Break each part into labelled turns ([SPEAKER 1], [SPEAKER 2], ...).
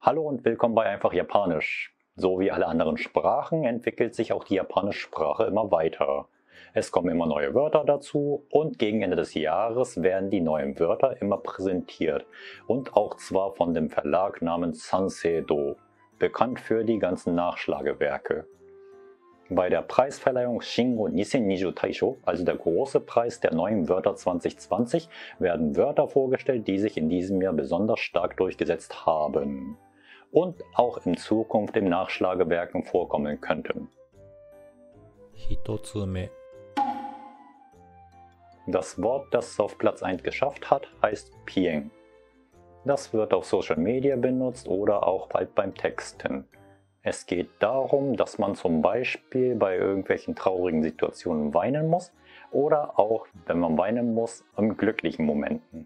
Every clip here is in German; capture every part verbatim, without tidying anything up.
[SPEAKER 1] Hallo und willkommen bei Einfach Japanisch. So wie alle anderen Sprachen entwickelt sich auch die japanische Sprache immer weiter. Es kommen immer neue Wörter dazu und gegen Ende des Jahres werden die neuen Wörter immer präsentiert. Und auch zwar von dem Verlag namens Sanseido, bekannt für die ganzen Nachschlagewerke. Bei der Preisverleihung Shingo zweitausendzwanzig Taisho, also der große Preis der neuen Wörter zwanzig zwanzig, werden Wörter vorgestellt, die sich in diesem Jahr besonders stark durchgesetzt haben und auch in Zukunft in Nachschlagewerken vorkommen könnten.
[SPEAKER 2] Hitotsume.
[SPEAKER 1] Das Wort, das es auf Platz eins geschafft hat, heißt Pien. Das wird auf Social Media benutzt oder auch bald beim Texten. Es geht darum, dass man zum Beispiel bei irgendwelchen traurigen Situationen weinen muss oder auch, wenn man weinen muss, in glücklichen Momenten.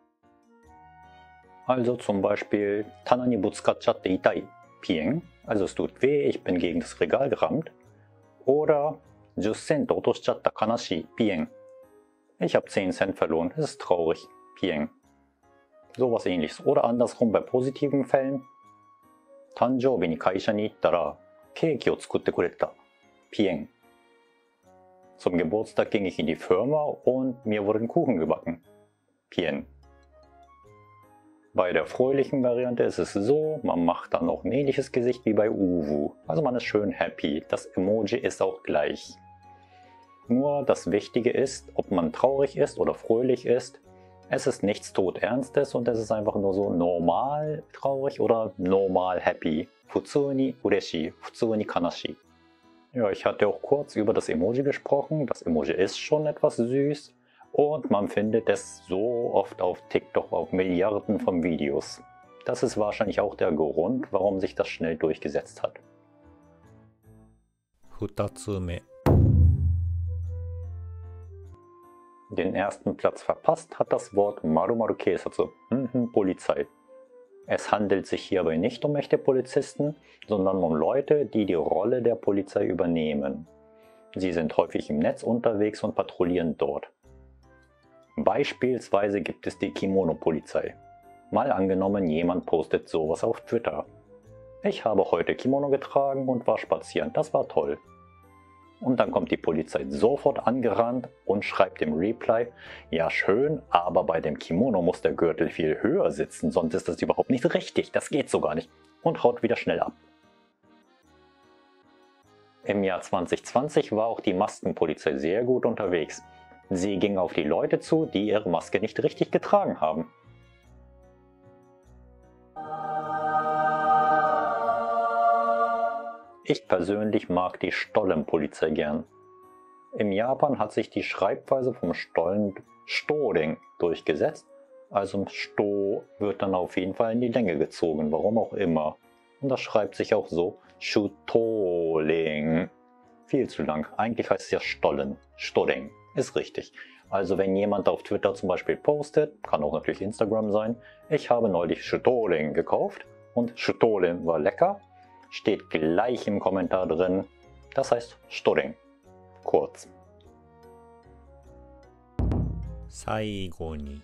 [SPEAKER 1] Also zum Beispiel Tana ni butsukachatte itai, Pien, also es tut weh, ich bin gegen das Regal gerammt. Oder ten cent otoshichatta kanashii, Pien, ich habe zehn Cent verloren, es ist traurig, Pien. Sowas ähnliches. Oder andersrum bei positiven Fällen. Tanjoubi ni kaisha ni ittara, Keiki o tsukutte kureta, Pien. Zum Geburtstag ging ich in die Firma und mir wurden Kuchen gebacken, Pien. Bei der fröhlichen Variante ist es so, man macht dann auch ein ähnliches Gesicht wie bei Uwu. Also man ist schön happy. Das Emoji ist auch gleich. Nur das Wichtige ist, ob man traurig ist oder fröhlich ist. Es ist nichts todernstes und es ist einfach nur so normal traurig oder normal happy. Futsuu ni ureshii, futsuu ni kanashii. Ja, ich hatte auch kurz über das Emoji gesprochen. Das Emoji ist schon etwas süß. Und man findet es so oft auf TikTok, auf Milliarden von Videos. Das ist wahrscheinlich auch der Grund, warum sich das schnell durchgesetzt hat.
[SPEAKER 2] Futatsume.
[SPEAKER 1] Den ersten Platz verpasst hat das Wort Marumaru Keisatsu, mhm, Polizei. Es handelt sich hierbei nicht um echte Polizisten, sondern um Leute, die die Rolle der Polizei übernehmen. Sie sind häufig im Netz unterwegs und patrouillieren dort. Beispielsweise gibt es die Kimono-Polizei. Mal angenommen, jemand postet sowas auf Twitter. Ich habe heute Kimono getragen und war spazieren, das war toll. Und dann kommt die Polizei sofort angerannt und schreibt im Reply, ja schön, aber bei dem Kimono muss der Gürtel viel höher sitzen, sonst ist das überhaupt nicht richtig, das geht so gar nicht. Und haut wieder schnell ab. Im Jahr zwanzig zwanzig war auch die Maskenpolizei sehr gut unterwegs. Sie ging auf die Leute zu, die ihre Maske nicht richtig getragen haben. Ich persönlich mag die Stollenpolizei gern. In Japan hat sich die Schreibweise vom Stollen Storing durchgesetzt. Also Sto wird dann auf jeden Fall in die Länge gezogen, warum auch immer. Und das schreibt sich auch so Shutoling. Viel zu lang. Eigentlich heißt es ja Stollen. Storing. Ist richtig. Also wenn jemand auf Twitter zum Beispiel postet, kann auch natürlich Instagram sein, ich habe neulich Shutoling gekauft und Shutoling war lecker, steht gleich im Kommentar drin, das heißt Storing. Kurz.
[SPEAKER 2] Saigo ni.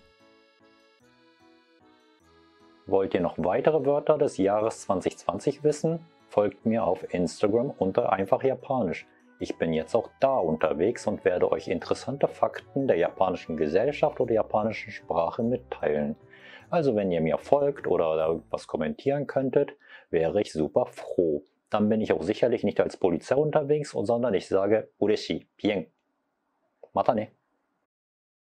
[SPEAKER 1] Wollt ihr noch weitere Wörter des Jahres zwanzig zwanzig wissen? Folgt mir auf Instagram unter Einfach Japanisch. Ich bin jetzt auch da unterwegs und werde euch interessante Fakten der japanischen Gesellschaft oder japanischen Sprache mitteilen. Also wenn ihr mir folgt oder irgendwas kommentieren könntet, wäre ich super froh. Dann bin ich auch sicherlich nicht als Polizei unterwegs, sondern ich sage Ureshii, Pien. Mata ne.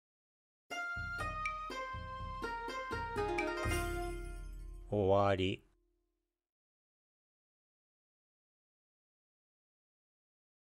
[SPEAKER 2] Owari.